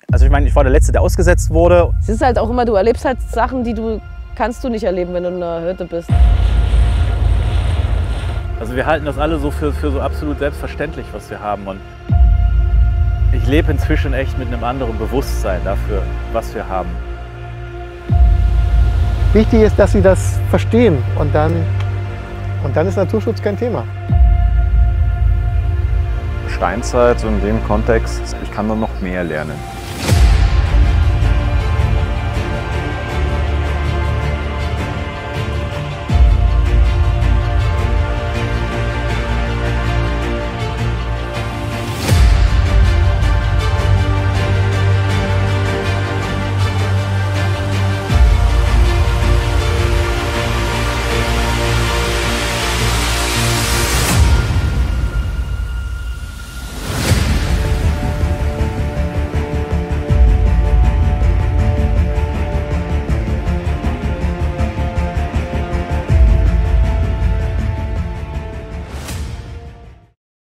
Also ich meine, ich war der Letzte, der ausgesetzt wurde. Es ist halt auch immer, du erlebst halt Sachen, kannst du nicht erleben, wenn du in einer Hütte bist. Also wir halten das alle so für so absolut selbstverständlich, was wir haben. Und ich lebe inzwischen echt mit einem anderen Bewusstsein dafür, was wir haben. Wichtig ist, dass sie das verstehen und dann ist Naturschutz kein Thema. Steinzeit, so in dem Kontext, ich kann da noch mehr lernen.